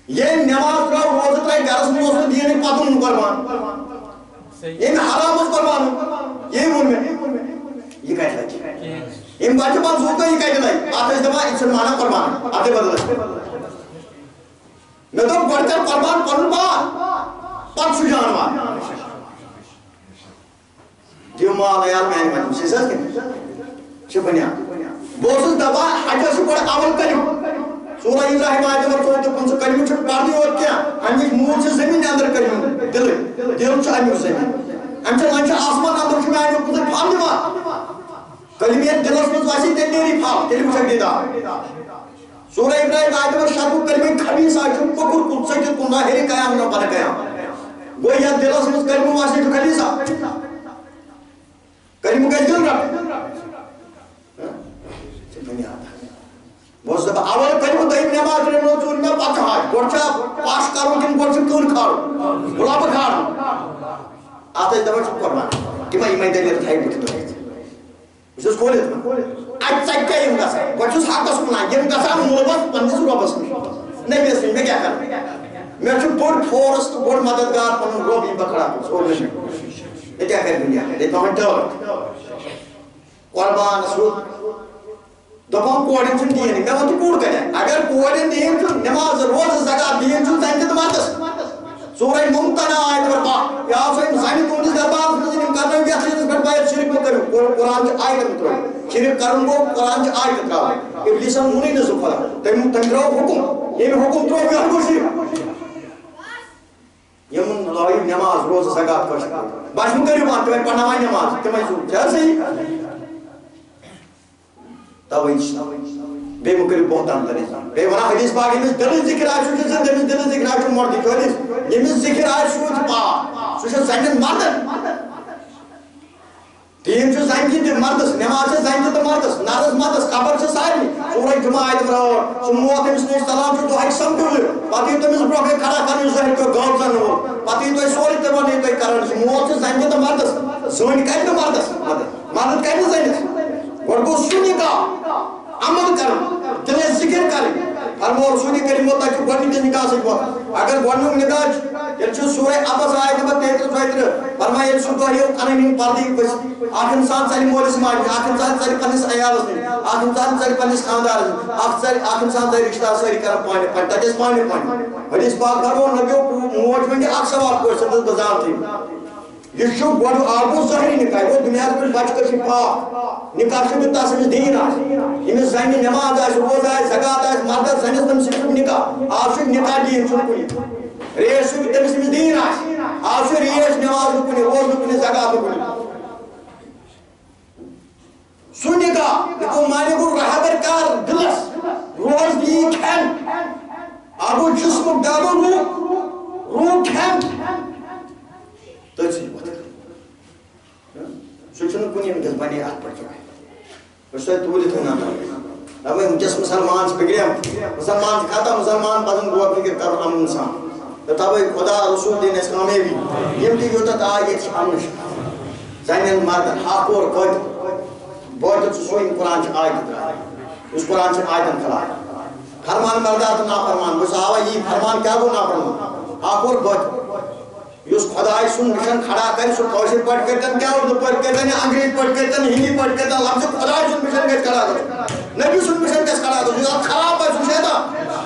یہ نماز ترو روزہ ترائی گرس میں اس دین پتن قربان یہ حرام قربان یہ وون میں یہ کہہ لگی یم بچہ پان سوکا یہ کہہ لگی آتا اس دفعہ انسان مانا قربان آتے بدل میں تو بڑھ کر قربان پن پا پت سو جانوار دیو مال یار میں نے مجھے سیسا کہ بنیا بوسس دبا حجہ سے بڑا عمل کریم سورہ ابراہیم آیت نمبر 54 کریم چھٹ پاردی اور کیا امیش مول سے زمین اندر کریم دل چھ امیش زمین امچہ لنچہ آسمان اندر چھو میں آئیو کتر پھال دیوا کلمیت دلس میں واسی تے نیری پھال تیری مجھے دیدا سورہ ابراہیم آیت نمبر 7 کلمی خبیص آئیو پکر کل سکت کنہ ہری قیام نہ بن قیام وہ یا دلس میں کلمی واسی جو خبیصا کریم کا دل رکھ بہت اول کریم دائم نماز رہنو چون میں پتہ ہے گوڑچا پاس کرو کن گوڑچا کون کھاڑو گلاب کھاڑو آتا ہے دبا چھو قربان کہ میں ایمائی دلیل تھائی بکت ہوئی اس اس کھولے تھا آج چاک کیا یم گسا گوڑچا ساکھ کا سکنا یم گسا مولباس پندس روباس نہیں بیس میں کیا کرنا میں چھو بڑ فورس بڑ مددگار پنن روبی بکڑا سور میں یہ کیا کر دنیا یہ تو ہنٹر قربان سود دپان کوڑن چھن دین میں ون تو کوڑ کرے اگر کوڑن دین چھن نماز روز زکات دین چھن زنجت ماتس سورہ ممتنع آیت نمبر 5 یا سویم زانی تونس دربار مزنیم کرنے گیا چیز پر باید شرک میں کروں قرآن کی آیت میں کروں شرک کروں گو قرآن کی آیت میں کروں ابلیسان منی نزو خدا تم رو حکم یہ حکم ترو گیا ہر شرک یمن لائیو نماز روز زکات کر سکتا باش میں کریو بات تمہیں پڑھناوائی نماز تمہیں سو چاہ صحیح توجہ بے مکر بہت اندر انسان بے ونا حدیث پاک میں دل ذکر آشو جسے دل ذکر آشو مرد کی حدیث یہ ذکر آشو پا سوشا زنجن مردن تین جو زنجن دے مردس نماز سے زنجن دے مردس نارز مردس قبر سے سائر سورہ جمعہ آیت براور سموات مسلم سلام جو تو حق سمجھو لے پاتی تو مز بروکے کھڑا کرنے زہر کو گاؤں زن ہو پاتی تو سوری تبانی تو کرنے سموات سے زنجن دے مردس زن کئی دے مردس مردد کئی دے زنجن ورگو سنی کا عمل کر دل ذکر کر فرمو رسولی کریم ہوتا کہ گوڑنی کے نکاح سے بہت اگر گوڑنی کے نکاح یہ چھو سورہ عباس آیت نمبر 33 فرمایا یہ چھو یہ قانونی پردی بس آخر انسان ساری مولی سماج آخر انسان ساری پنس عیالس نے آخر انسان ساری پنس خاندار آخر انسان ساری رشتہ ساری کر پانے پانے تجیس پانے پانے حدیث پاک کرو نبیو موج میں کہ اک سوال کوئی سندس بزار تھی یہ چھو گوڑو آگو ظاہری نکاح وہ دنیا پر بچ کر شفا نکاح سے بھی تاسمیز دین آج ہمیں زینی نماز آج روز آج زکاة آج مردہ زینی تم سے نکاح آپ سے نکاح دین چھو کنی ریش سے بھی تم دین آج آپ سے ریش نماز کنی روز کنی زکاة کنی سو نکاح نکو مانے کو رہبر کار دلس روز دی کھن آگو جسم ڈالو روح کھن تجھے بہت سوچنو کنی میں بنی آت پڑ چکا ہے اس سے تولی تھونا تھا اب جس مسلمان سے بگڑیا مسلمان سے کھاتا مسلمان پسند گوا فکر کر امن انسان تب خدا رسول دین اسلامی بھی یم کی یوتا تا آئیت سے امن زینن مرد حاق اور قد بہت سوئن قرآن سے آیت رہا اس قرآن سے آیتن کھلا فرمان مردات نا فرمان بس آوا یہ فرمان کیا گو نا فرمان حاق اور قد یس خدای سن مشن کھڑا کر سو کوشش پڑھ کرتن کیا اردو پڑھ کرتن انگریزی پڑھ کرتن ہندی پڑھ کرتن لفظ خدای سن مشن کس کھڑا کر نبی سن مشن کس کھڑا کر یہ خراب ہے سن شیطان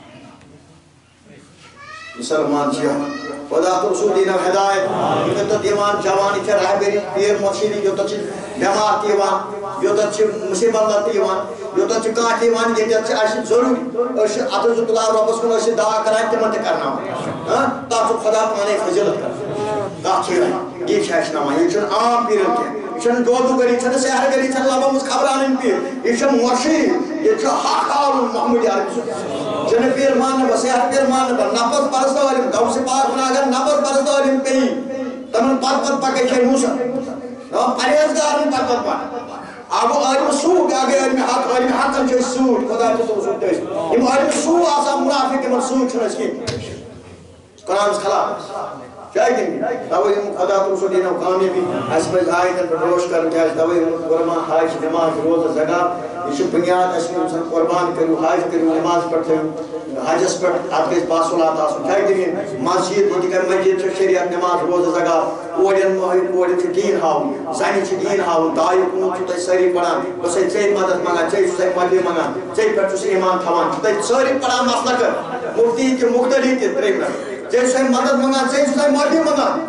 مسلمان جی خدا تو رسول دین ہدایت یہ تو دیوان جوانی کے رہبری پیر مرشدی جو تو بیمار دیوان جو تو مصیبت دیوان جو تو کا دیوان یہ تو اش ضرور اش اتذ اللہ ربس کو اش دعا کرائے تمن تے کرنا ہاں تا خدا پانے فضیلت کر کا چھ یہ شاش نامہ یہ چھ عام پیر کے چھ دودو گری چھ سحر گری چھ لبا مس خبران پیر یہ چھ مرشد یہ چھ حقار محمد عربی جن پیر مان بسیار پیر مان نفس پرست والے گاؤں سے پاک بنا اگر نفس پرست والے کہیں تمن پت پت پکے چھ موسا نو پرہیزگار پت پت پت آگو آدم سوگ آگے آدم حق چھ سوگ خدا تو سوگ تیس یم آدم سوگ آسا منافق من سوگ چھن اس کی قرآن خلاف توے خدا تو رسول دینو کامیابی اس پہ آیتن پر روش کر کیا توے قربان حج نماز روزہ زکات یہ بنیاد اس میں انسان قربان کرو حج کرو نماز پڑھو حجس پر ات گژھِ باصلات آسُن کیٛاہ دٔلیٖل مسجد ییٚتہِ کر مسجد چھِ شریعت نماز روزہ زکات کورٮ۪ن چھُ دیٖن ہاوُن زنہِ چھُ دیٖن ہاوُن دایہِ کُن چھُو تُہۍ سٲری پران بہٕ چھُسے ژےٚ مدد منٛگان ژےٚ چھُسے معٲفی منٛگان ژےٚ پٮ۪ٹھ چھُس ایمان تھاوان چھُو تُہۍ سٲری پران مسلہٕ مفتی تہِ مختلف تہِ ترٛیٚیہِ لٹہِ ژےٚ چھُسے مدد منٛگان ژےٚ چھُسے معٲفی منٛگان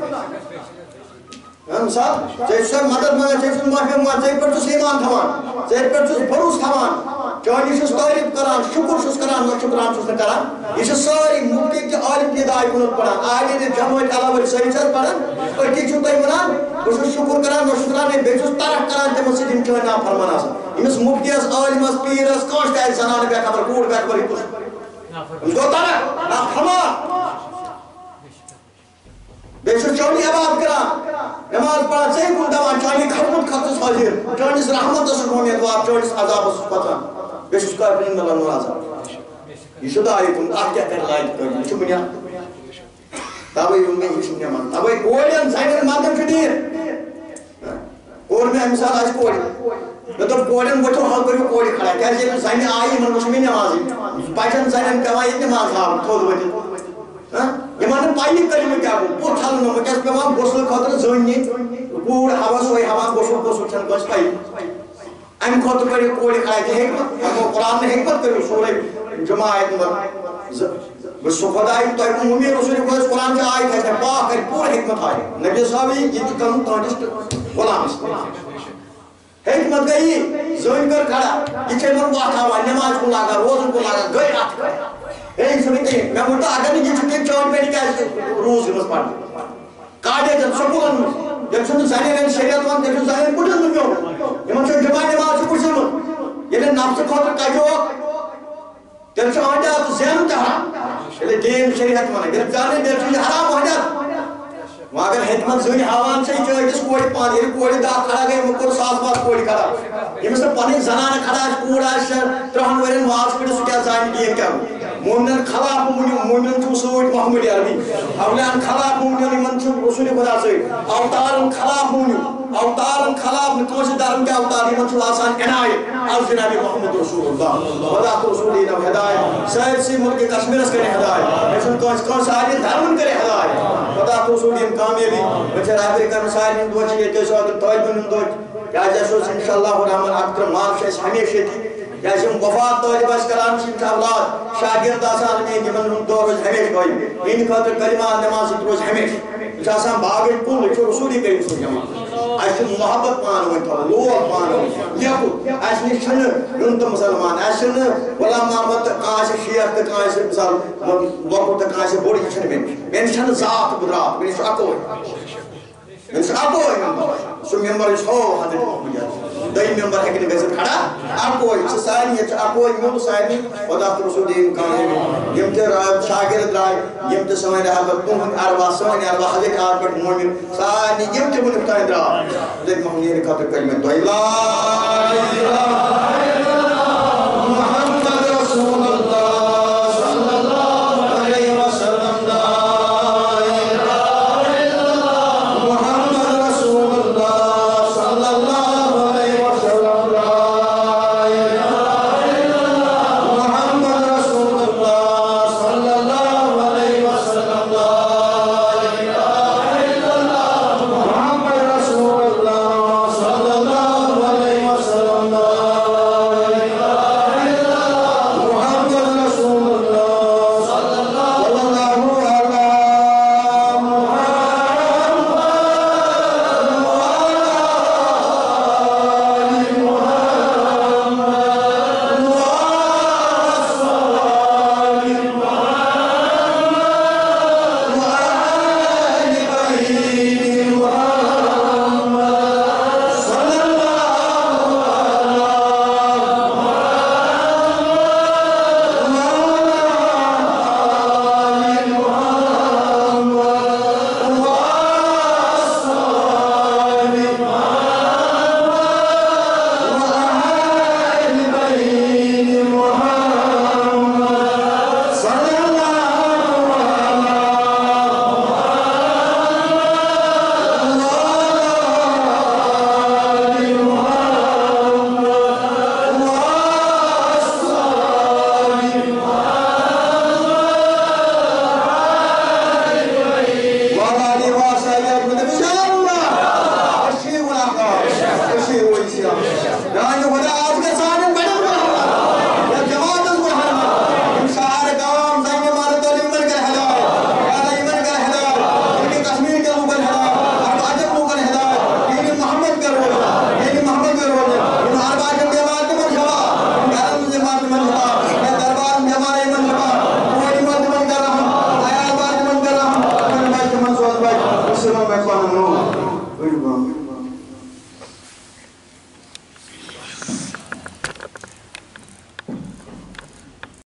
مثال ژےٚ چھُسے مدد منٛگان ژےٚ چھُس معٲفی منٛگان ژےٚ پٮ۪ٹھ چھُس ایمان تھاوان ژےٚ پٮ۪ٹھ چھُس بھروسہٕ تھاوان چٲنی چھُس تعریف کران شکر چھُس کران نہ شکران چھُس نہٕ کران یہ چھِ سٲری مفتی تہِ عالم تہِ داے کُنتھ پران عالم تہِ جمٲعت علاوٕ سٲری چھِ پران أتی چھُو تُہۍ وَنان بہٕ چھُس شکر کران نہ شکران بیٚیہِ چھُس طرف کران تِمن سۭتۍ یِم چٲنۍ نافرمان آسان أمِس مفتیَس عالمَس پیٖرَس کٲنٛسہِ تہِ آسہِ زنانہٕ بے خبر کوٗر بے خبر یہِ کُس أمِس گوٚو طرف نافرمان بیٚیہِ چھُس چٲنی عبادت کران نماز پڑھان ژےٚ کُن دپان چٲنی خدمت خٲطرٕ چھُس حٲضِر چٲنِس رحمتس چھُس اُمیدوار چٲنِس عذابس چھُس پژان بیٚیہِ چھُس کٲفرن مِلان عذاب یہ چھُ دایہِ کُن اتھ کیٛاہ کرِ لایق کٲفر یہِ چھُ بُنیاد توے ووٚن مےٚ یہِ چھُ نعمت توے کورٮ۪ن زنٮ۪ن مردن چھُ دیٖن کوٚر مےٚ اَمہِ ساتہٕ آسہِ کورِ مےٚ دوٚپ کورٮ۪ن ؤتھِو حظ کٔرِو کورِ کھڑا کیٛازِ ییٚلہِ زنہِ آیہِ یِمن وٕچھ مےٚ نٮ۪مازٕے بچن زنٮ۪ن پٮ۪وان ییٚتہِ نٮ۪ماز ہاوٕنۍ تھوٚد ؤتھِتھ یِمن نہٕ پَیی کٔلمہٕ کیٛاہ گوٚو بُتھ چھَلنہٕ نہٕ وٕنکٮ۪س پٮ۪وان غسلہٕ خٲطرٕ زٔنۍ نِنۍ کوٗر ہوا سۄے ہوا غسل چھَنہٕ کٲنٛسہِ پَیی اَمہِ خٲطرٕ کٔرِو کورِ کھڑا یہِ ہیٚکہِ نہٕ قرآن ہیٚکہِ کٔرِو سورُے جماعت بہٕ چھُس خۄداے تۄہہِ کُن اُمیٖد رسوٗلِ خۄداے قرآن چھِ آیت اَسہِ پاک کَرِ پوٗرٕ حِکمت آیہِ نبی صاحب یہِ تہِ کَرُن تُہٕنٛدِس غلامس حِکمت گٔے یی زٔنۍ کٔر کھڑا یہِ چھِ یِمن وَتھ ہاوان نٮ۪مازِ کُن لاگان روزن کُن لاگان گٔے اَتھ ہے یہِ چھُنہٕ کِہیٖنۍ مےٚ ووٚن اگر نہٕ یہِ چھُ تیٚلہِ چٲنۍ پیٚٹھ کیٛازِ روٗز گٔمٕژ پَرنہِ کالیجن سکوٗلن منٛز تیٚلہِ چھُنہٕ زنٮ۪ن شریعت وَنان تیٚلہِ چھُ زنٮ۪ن کُٹھٮ۪ن نہٕ میوٚن یِمن چھُ جمع نٮ۪ماز چھُ کُٹھۍمُت ییٚلہِ نفژٕ خٲطرٕ کَجوکھ تیٚلہِ چھُ عٲدیات زینُن تہِ حرام ییٚلہِ دیٖن شریعت وَنان ییٚلہِ زانٕنۍ تیٚلہِ چھُ یہِ حرام عٲدیات وۄنۍ اگر حِکمت زٔنۍ ہاوان چھِ یہِ چھِ أکِس کورِ پانہٕ ییٚلہِ کورِ دَہ کھڑا گٔے یِمو کوٚر ساس پاس کورِ کھڑا ییٚمِس نہٕ پنٕنۍ زنانہٕ کھڑا آسہِ کوٗر آسہِ 30 ؤرین واز پٔرِتھ سُہ کیٛاہ زانہِ دیٖن کیٛاہ گوٚو مومنن خلاف مومنن چھُ سۭتۍ محمد عربی اولیاہن خلاف مومنن یِمن چھُ رسوٗلِ خۄدا سۭتۍ اوتارن خلاف مومنِو اوتارن خلاف نہٕ کٲنٛسہِ دھرم کہِ اوتار یِمن چھُ آسان عنایت از جنابِ محمد رسول اللہ خدا تہٕ رسوٗل دیٖنو ہدایت سٲرسٕے مُلکہِ کشمیٖرس کرِ ہدایت مےٚ چھُنہٕ کٲنٛسہِ سارنٕے دھرمن کرِ ہدایت خدا تہٕ رسوٗل دیٖن کامیٲبی وۄنۍ چھِ رہبری کرن سارنٕے ہُنٛد دۄہ چھِ ییٚتہِ أسۍ اوترٕ طٲلبہٕ علمن دۄہ کیٛازِ اَسہِ اوس انشاء اللہ الرحمٰن 11 مارچ چھُ اَسہِ ہمیشہِ ییٚتہِ کیٛازِ یِم وفات طٲلب آسہِ کران چھِ یِم چھِ اولاد شاگرد آسان میٛٲنۍ یِمن ہُنٛد دۄہ روزِ ہمیشہِ قٲیِم یِہنٛدِ خٲطرٕ کلمات نٮ۪ماز سۭتۍ روزِ ہمیشہِ یہِ چھُ آسان باغٕچ کُل یہِ چھُ رسوٗلی کریٖم سُنٛد جماعت اَسہِ چھُ محبت پانہٕ ؤنۍ تھاوُن لول پانہٕ ؤنۍ لیکھُن اَسہِ نِش چھُنہٕ یُن تہٕ مُسلمان اَسہِ چھُنہٕ غلام محمد تہٕ کانٛہہ آسہِ شیخ تہٕ کانٛہہ آسہِ مِثال لۄکُٹ تہٕ کانٛہہ آسہِ بوٚڑ یہِ چھُنہٕ مےٚ نِش چھَنہٕ ذات تہٕ بُدرات مےٚ نِش چھُ اَکوے مےٚ چھُ اَکوے ممبر سُہ ممبر یُس ہو حضرت محمد دوٚیِم ممبر ہیٚکہِ نہٕ گٔژھِتھ کھڑا اَکوے چھِ سارنٕے ییٚتہِ چھُ اَکوے میوٗل سارنٕے خۄدا تہٕ رسوٗل دیٖن کامیٲبی یِم تہِ شاگرد درٛاے یِم تہِ سٲنۍ رہبر تُہُنٛد اروا سٲنۍ اروا حضرت آز پٮ۪ٹھ مومِن سارنٕے یِم تہِ وُنیُک تانۍ درٛاے حضرت محمد خٲطرٕ کٔرۍ مےٚ دۄیہِ لا